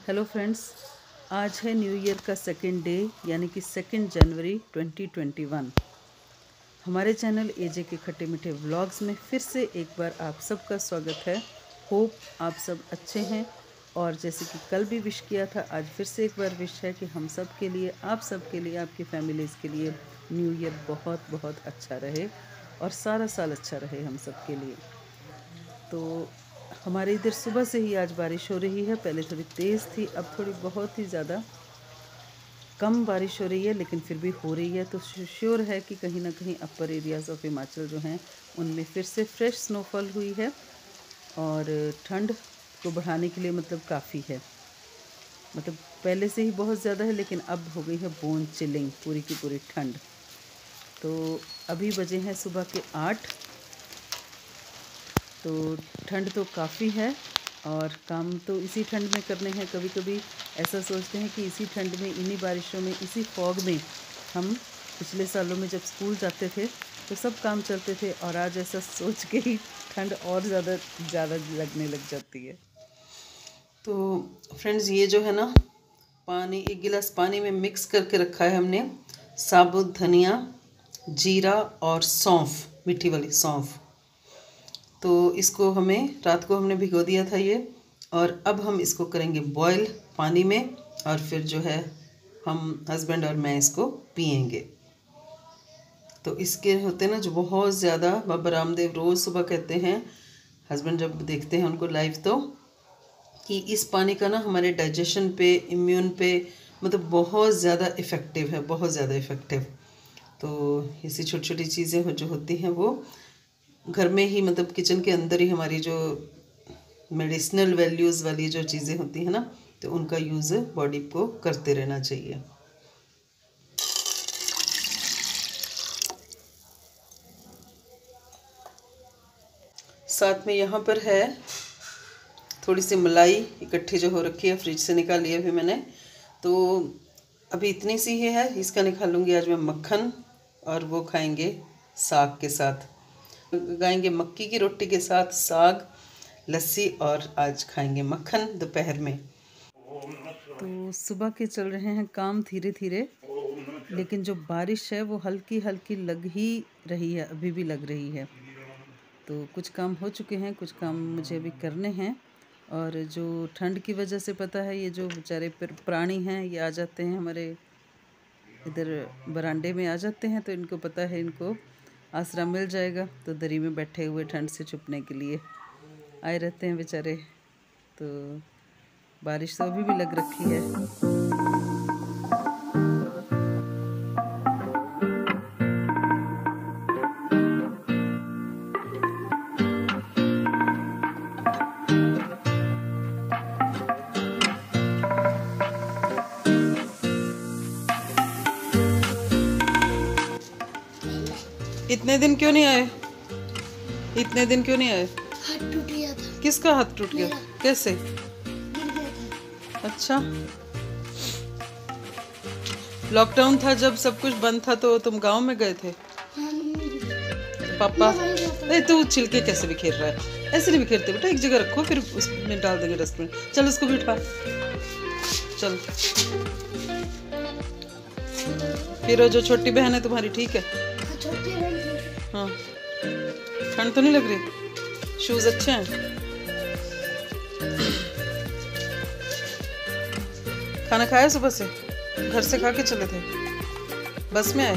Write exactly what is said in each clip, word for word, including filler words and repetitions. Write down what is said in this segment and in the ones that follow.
Hello friends, आज है new year का सेकेंड डे यानी कि second January twenty twenty one. हमारे चैनल एजे के खट्टे मीठे व्लॉग्स में फिर से एक बार आप सबका स्वागत है। होप आप सब अच्छे हैं और जैसे कि कल भी विश किया था, आज फिर से एक बार विश है कि हम सब के लिए, आप सब के लिए, आपकी फैमिलीज़ के लिए न्यू ईयर बहुत बहुत अच्छा रहे और सारा साल अच्छा रहे हम सब के लिए। तो हमारे इधर सुबह से ही आज बारिश हो रही है। पहले थोड़ी तेज़ थी, अब थोड़ी बहुत ही ज़्यादा कम बारिश हो रही है, लेकिन फिर भी हो रही है। तो श्योर है कि कहीं ना कहीं अपर एरियाज़ ऑफ हिमाचल जो हैं उनमें फिर से फ्रेश स्नोफॉल हुई है और ठंड को बढ़ाने के लिए मतलब काफ़ी है। मतलब पहले से ही बहुत ज़्यादा है, लेकिन अब हो गई है बोन चिलिंग, पूरी की पूरी ठंड। तो अभी बजे हैं सुबह के आठ। तो ठंड तो काफ़ी है और काम तो इसी ठंड में करने हैं। कभी कभी ऐसा सोचते हैं कि इसी ठंड में, इन्हीं बारिशों में, इसी फॉग में हम पिछले सालों में जब स्कूल जाते थे तो सब काम चलते थे, और आज ऐसा सोच के ही ठंड और ज़्यादा ज़्यादा लगने लग जाती है। तो फ्रेंड्स, ये जो है ना, पानी, एक गिलास पानी में मिक्स करके रखा है हमने साबुत धनिया, जीरा और सौंफ, मीठी वाली सौंफ। तो इसको हमें रात को हमने भिगो दिया था ये, और अब हम इसको करेंगे बॉईल पानी में, और फिर जो है हम हस्बैंड और मैं इसको पिएंगे। तो इसके होते हैं ना जो बहुत ज़्यादा, बाबा रामदेव रोज़ सुबह कहते हैं, हस्बैंड जब देखते हैं उनको लाइव, तो कि इस पानी का ना हमारे डाइजेशन पे, इम्यून पे मतलब बहुत ज़्यादा इफ़ेक्टिव है, बहुत ज़्यादा इफ़ेक्टिव। तो ऐसी छोटी छोटी चीज़ें जो होती हैं वो घर में ही, मतलब किचन के अंदर ही हमारी जो मेडिसिनल वैल्यूज़ वाली जो चीज़ें होती हैं ना, तो उनका यूज़ बॉडी को करते रहना चाहिए। साथ में यहाँ पर है थोड़ी सी मलाई इकट्ठी जो हो रखी है, फ्रिज से निकाली है अभी मैंने। तो अभी इतनी सी ही है, इसका निकालूंगी आज मैं मक्खन, और वो खाएंगे साग के साथ। खाएंगे मक्की की रोटी के साथ साग, लस्सी, और आज खाएंगे मक्खन दोपहर में। तो सुबह के चल रहे हैं काम धीरे धीरे, लेकिन जो बारिश है वो हल्की हल्की लग ही रही है, अभी भी लग रही है। तो कुछ काम हो चुके हैं, कुछ काम मुझे अभी करने हैं। और जो ठंड की वजह से, पता है, ये जो बेचारे प्राणी हैं ये आ जाते हैं हमारे इधर बरांडे में आ जाते हैं, तो इनको पता है इनको आसरा मिल जाएगा, तो दरी में बैठे हुए ठंड से छुपने के लिए आए रहते हैं बेचारे। तो बारिश तो अभी भी लग रखी है। इतने दिन क्यों नहीं आए? इतने दिन क्यों नहीं आए? हाथ टूट गया था। किसका हाथ टूट गया? कैसे? गिर गया था। अच्छा, लॉकडाउन था जब सब कुछ बंद था, तो तुम गांव में गए थे? हाँ, मम्मी भी। तो पापा, अरे तू छिलके कैसे बिखेर रहा है? ऐसे नहीं बिखेरते बेटा, एक जगह रखो, फिर उसमें डाल देंगे डस्टबिन। चल उसको भी उठा, चल। फिर वो जो छोटी बहन है तुम्हारी, ठीक है? हाँ, छोटी बहन ठीक है। हाँ, ठंड तो नहीं लग रही? शूज अच्छे हैं? खाना खाया सुबह से? घर से खा के चले थे? बस में आए?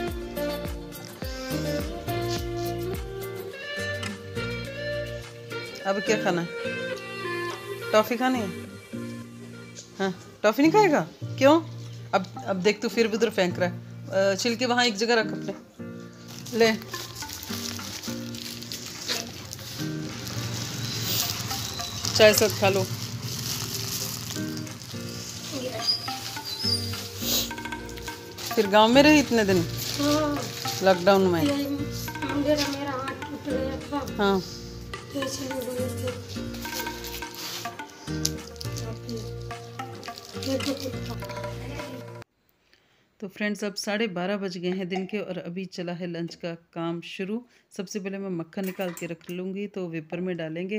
अब क्या खाना है? टॉफी खानी है? हाँ, टॉफी नहीं खाएगा? क्यों? अब अब देख, तू फिर भी उधर फेंक रहा है। छिलके वहाँ एक जगह रख अपने, ले। चाय साथ खा लो। फिर गांव में रही इतने दिन लॉकडाउन में? मेरा मेरा हाथ टूट गया था। हाँ, तो फ्रेंड्स, अब साढ़े बारह बज गए हैं दिन के, और अभी चला है लंच का काम शुरू। सबसे पहले मैं मक्खन निकाल के रख लूँगी, तो वेपर में डालेंगे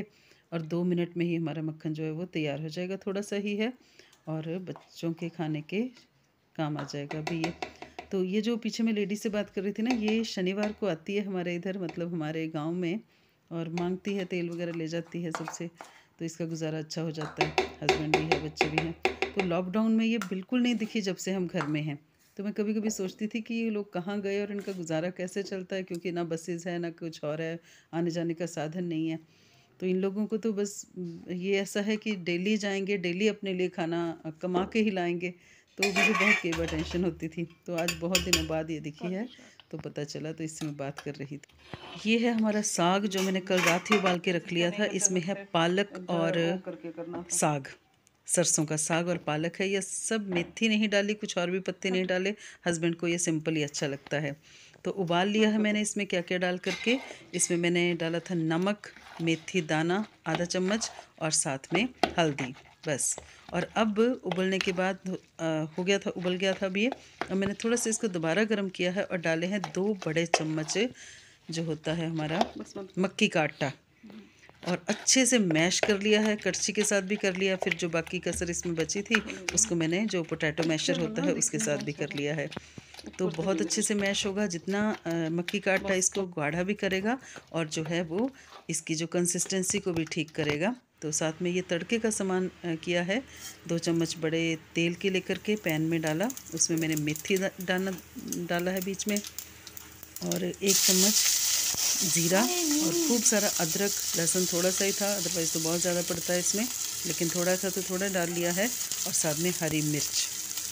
और दो मिनट में ही हमारा मक्खन जो है वो तैयार हो जाएगा। थोड़ा सा ही है और बच्चों के खाने के काम आ जाएगा। अभी ये तो ये जो पीछे मैं लेडी से बात कर रही थी ना, ये शनिवार को आती है हमारे इधर, मतलब हमारे गांव में, और मांगती है, तेल वगैरह ले जाती है सबसे, तो इसका गुजारा अच्छा हो जाता है। हस्बैंड भी है, बच्चे भी हैं। तो लॉकडाउन में ये बिल्कुल नहीं दिखी जब से हम घर में हैं। तो मैं कभी कभी सोचती थी कि ये लोग कहाँ गए और इनका गुजारा कैसे चलता है, क्योंकि ना बसेज़ है ना कुछ और है, आने जाने का साधन नहीं है। तो इन लोगों को तो बस ये ऐसा है कि डेली जाएंगे, डेली अपने लिए खाना कमा के ही लाएंगे। तो मुझे बहुत कई बार टेंशन होती थी। तो आज बहुत दिनों बाद ये दिखी है तो पता चला, तो इससे मैं बात कर रही थी। ये है हमारा साग जो मैंने कल रात ही उबाल के रख लिया था। इसमें है पालक और साग, सरसों का साग और पालक है। ये सब मेथी नहीं डाली, कुछ और भी पत्ते नहीं डाले। हस्बैंड को ये सिंपल ही अच्छा लगता है। तो उबाल लिया है मैंने। इसमें क्या क्या डाल करके, इसमें मैंने डाला था नमक, मेथी दाना आधा चम्मच और साथ में हल्दी, बस। और अब उबलने के बाद आ, हो गया था, उबल गया था अब ये। अब मैंने थोड़ा सा इसको दोबारा गर्म किया है और डाले हैं दो बड़े चम्मच जो होता है हमारा मक्की का आटा, और अच्छे से मैश कर लिया है, कड़छी के साथ भी कर लिया। फिर जो बाकी कसर इसमें बची थी उसको मैंने जो पोटैटो मैशर होता है उसके साथ भी कर लिया है। तो बहुत अच्छे से मैश होगा। जितना आ, मक्की का आटा इसको गाढ़ा भी करेगा और जो है वो इसकी जो कंसिस्टेंसी को भी ठीक करेगा। तो साथ में ये तड़के का सामान आ, किया है। दो चम्मच बड़े तेल के लेकर के पैन में डाला, उसमें मैंने मेथी डालना डाला है बीच में, और एक चम्मच ज़ीरा और खूब सारा अदरक, लहसुन थोड़ा सा ही था, अदरवाइज़ तो बहुत ज़्यादा पड़ता है इसमें, लेकिन थोड़ा था तो थोड़ा डाल लिया है। और साथ में हरी मिर्च।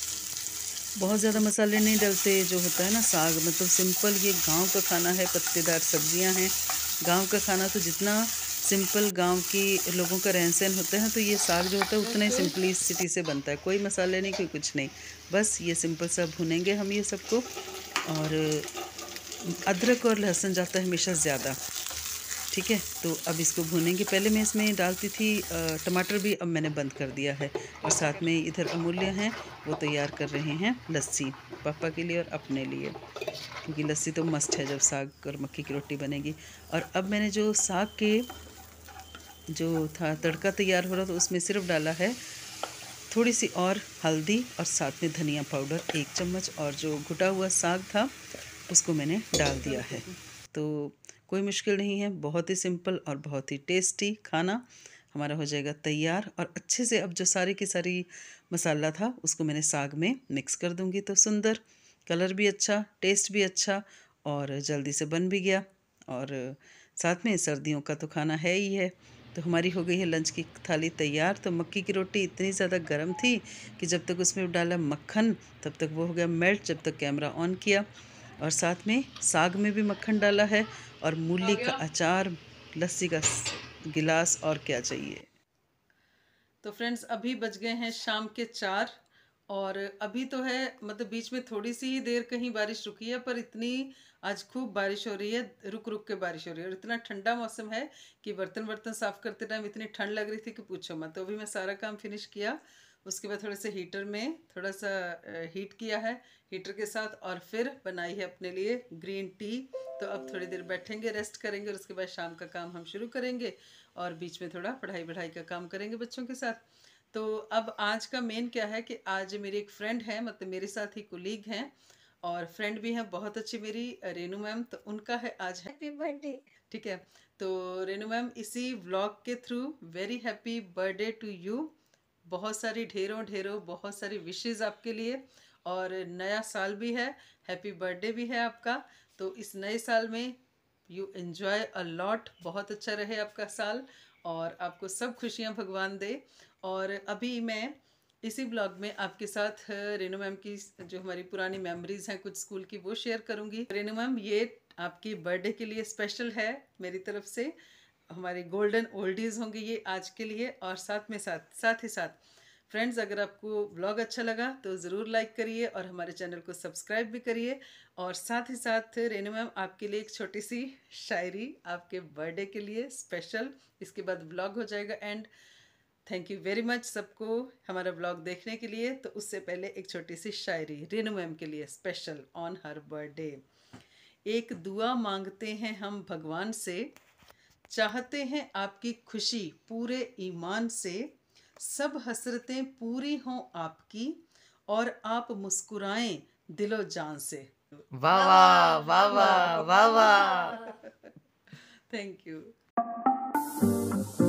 बहुत ज़्यादा मसाले नहीं डलते, जो होता है ना साग, मतलब सिंपल ये गांव का खाना है, पत्तेदार सब्जियां हैं। गांव का खाना तो जितना सिंपल गांव की लोगों का रहन सहन होता है, तो ये साग जो होता है उतना ही सिंपलिसिटी से बनता है। कोई मसाले नहीं, कोई कुछ नहीं, बस ये सिंपल सा भुनेंगे हम ये सबको। और अदरक और लहसुन जाता है हमेशा ज़्यादा, ठीक है। तो अब इसको भूनेंगे। पहले मैं इसमें डालती थी टमाटर भी, अब मैंने बंद कर दिया है। और साथ में इधर अमूल्य हैं, वो तैयार कर रहे हैं लस्सी, पापा के लिए और अपने लिए, क्योंकि लस्सी तो मस्ट है जब साग और मक्की की रोटी बनेगी। और अब मैंने जो साग के जो था तड़का तैयार हो रहा था उसमें सिर्फ डाला है थोड़ी सी और हल्दी और साथ में धनिया पाउडर एक चम्मच, और जो घुटा हुआ साग था उसको मैंने डाल दिया है। तो कोई मुश्किल नहीं है, बहुत ही सिंपल और बहुत ही टेस्टी खाना हमारा हो जाएगा तैयार। और अच्छे से अब जो सारी की सारी मसाला था उसको मैंने साग में मिक्स कर दूंगी, तो सुंदर कलर भी अच्छा, टेस्ट भी अच्छा, और जल्दी से बन भी गया। और साथ में सर्दियों का तो खाना है ही है। तो हमारी हो गई है लंच की थाली तैयार। तो मक्की की रोटी इतनी ज़्यादा गर्म थी कि जब तक उसमें डाला मक्खन तब तक वो हो गया मेल्ट, जब तक कैमरा ऑन किया। और साथ में साग में भी मक्खन डाला है, और मूली का अचार, लस्सी का गिलास, और क्या चाहिए। तो फ्रेंड्स अभी बज गए हैं शाम के चार, और अभी तो है, मतलब बीच में थोड़ी सी ही देर कहीं बारिश रुकी है, पर इतनी आज खूब बारिश हो रही है, रुक रुक के बारिश हो रही है। और इतना ठंडा मौसम है कि बर्तन बर्तन साफ़ करते टाइम इतनी ठंड लग रही थी कि पूछो मत। तो अभी मैं सारा काम फिनिश किया, उसके बाद थोड़े से हीटर में थोड़ा सा हीट किया है हीटर के साथ, और फिर बनाई है अपने लिए ग्रीन टी। तो अब थोड़ी देर बैठेंगे, रेस्ट करेंगे, और उसके बाद शाम का काम हम शुरू करेंगे, और बीच में थोड़ा पढ़ाई बढ़ाई का काम करेंगे बच्चों के साथ। तो अब आज का मेन क्या है कि आज मेरी एक फ्रेंड है, मतलब मेरे साथ ही कोलीग हैं, और फ्रेंड भी हैं बहुत अच्छी मेरी, रेनू मैम। तो उनका है आज हैप्पी बर्थडे, ठीक है। तो रेनू मैम, इसी व्लॉग के through very happy birthday to you. बहुत सारी ढेरों ढेरों बहुत सारी विशेज़ आपके लिए, और नया साल भी है, हैप्पी बर्थडे भी है आपका। तो इस नए साल में यू एन्जॉय अ लॉट, बहुत अच्छा रहे आपका साल, और आपको सब खुशियाँ भगवान दे। और अभी मैं इसी ब्लॉग में आपके साथ रेनू मैम की जो हमारी पुरानी मेमोरीज़ हैं कुछ स्कूल की, वो शेयर करूँगी। रेनू मैम, ये आपकी बर्थडे के लिए स्पेशल है मेरी तरफ से, हमारे गोल्डन ओल्डीज़ होंगे ये आज के लिए। और साथ में साथ साथ ही साथ फ्रेंड्स, अगर आपको व्लॉग अच्छा लगा तो ज़रूर लाइक करिए और हमारे चैनल को सब्सक्राइब भी करिए। और साथ ही साथ रेनू मैम आपके लिए एक छोटी सी शायरी आपके बर्थडे के लिए स्पेशल, इसके बाद व्लॉग हो जाएगा end. Thank you very much सबको हमारा व्लॉग देखने के लिए। तो उससे पहले एक छोटी सी शायरी रेनू मैम के लिए स्पेशल ऑन हर बर्थडे। एक दुआ मांगते हैं हम भगवान से, चाहते हैं आपकी खुशी पूरे ईमान से, सब हसरतें पूरी हों आपकी और आप मुस्कुराएं दिलो जान से। वाह वाह वाह वाह वाह वाह। Thank you.